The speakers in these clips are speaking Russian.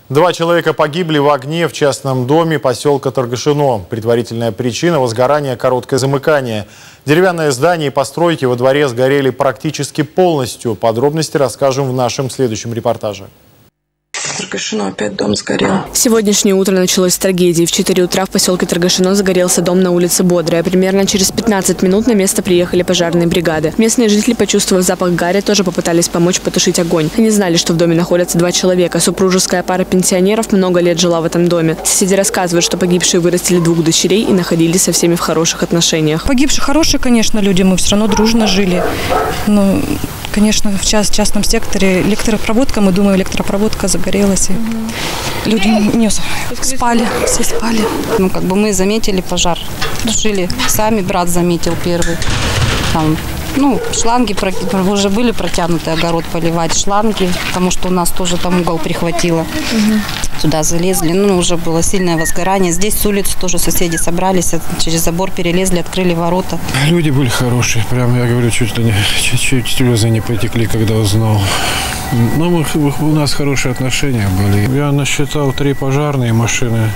2 человека погибли в огне в частном доме поселка Торгашино. Предварительная причина – возгорание, короткое замыкание. Деревянное здание и постройки во дворе сгорели практически полностью. Подробности расскажем в нашем следующем репортаже. Торгашино опять дом сгорел. Сегодняшнее утро началось с трагедии. В 4 утра в поселке Торгашино загорелся дом на улице Бодрая. Примерно через 15 минут на место приехали пожарные бригады. Местные жители, почувствовав запах гари, тоже попытались помочь потушить огонь. Они знали, что в доме находятся 2 человека. Супружеская пара пенсионеров много лет жила в этом доме. Соседи рассказывают, что погибшие вырастили 2 дочерей и находились со всеми в хороших отношениях. Погибшие хорошие, конечно, люди. Мы все равно дружно жили. Но, конечно, в частном секторе электропроводка, мы думаем, электропроводка загорелась. И люди не спали, все спали. Мы заметили пожар, тушили сами, брат заметил первый. Там, шланги уже были протянуты, огород поливать, шланги, потому что у нас тоже там угол прихватило. Туда залезли, уже было сильное возгорание. Здесь с улицы тоже соседи собрались, через забор перелезли, открыли ворота. Люди были хорошие, прям, я говорю, чуть слезы не потекли, когда узнал. Но у нас хорошие отношения были. Я насчитал 3 пожарные машины.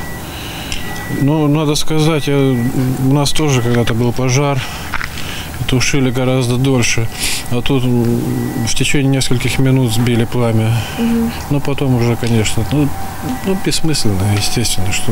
Надо сказать, у нас тоже когда-то был пожар. Тушили гораздо дольше. А тут в течение нескольких минут сбили пламя. Но потом уже, конечно, бессмысленно, естественно, что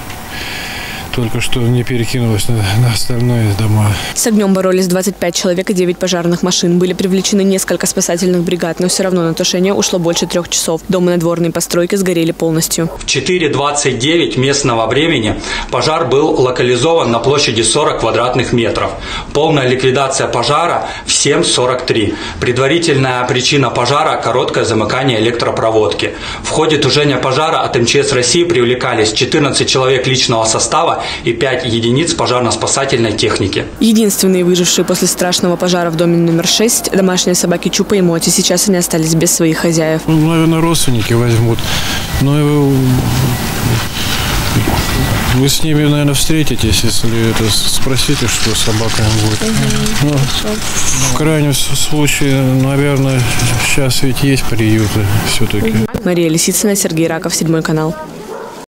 только что не перекинулось на остальные дома. С огнем боролись 25 человек и 9 пожарных машин. Были привлечены несколько спасательных бригад, но все равно на тушение ушло больше 3 часов. Дом и надворные постройки сгорели полностью. В 4:29 местного времени пожар был локализован на площади 40 квадратных метров. Полная ликвидация пожара в 7:43. Предварительная причина пожара – короткое замыкание электропроводки. В ходе тушения пожара от МЧС России привлекались 14 человек личного состава и 5 единиц пожарно-спасательной техники. Единственные выжившие после страшного пожара в доме номер 6 – домашние собаки Чупа и Моти. Сейчас они остались без своих хозяев. Наверное, родственники возьмут. Но вы с ними, наверное, встретитесь, если спросите, что с собаками будет. В крайнем случае, наверное, сейчас ведь есть приюты все-таки. Мария Лисицына, Сергей Раков, 7 канал.